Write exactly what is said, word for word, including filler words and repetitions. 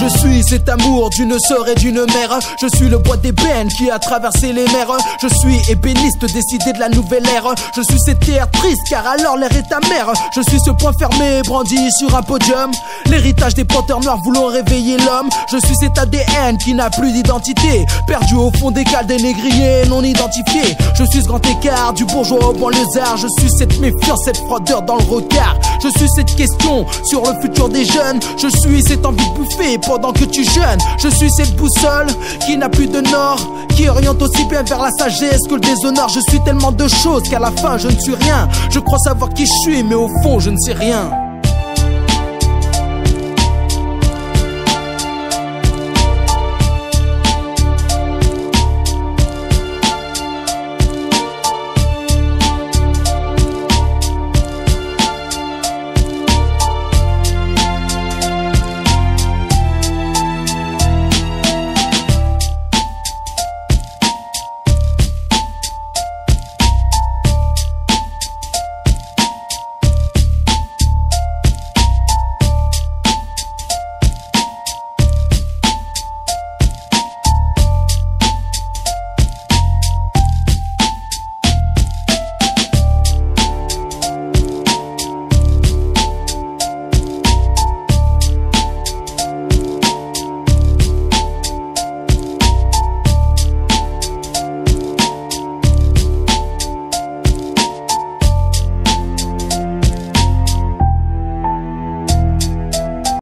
Je suis cet amour d'une sœur et d'une mère. Je suis le bois d'ébène qui a traversé les mers. Je suis ébéniste décidé de la nouvelle ère. Je suis cette terre triste car alors l'air est amère. Je suis ce point fermé brandi sur un podium, l'héritage des panthères noirs voulant réveiller l'homme. Je suis cet A D N qui n'a plus d'identité, perdu au fond des cales des négriers non identifiés. Je suis ce grand écart du bourgeois au banlieusard. Je suis cette méfiance, cette froideur dans le regard. Je suis cette question sur le futur des jeunes. Je suis cette envie de bouffer pendant que tu jeûnes. Je suis cette boussole qui n'a plus de nord, qui oriente aussi bien vers la sagesse que le déshonneur. Je suis tellement de choses qu'à la fin je ne suis rien. Je crois savoir qui je suis mais au fond je ne sais rien.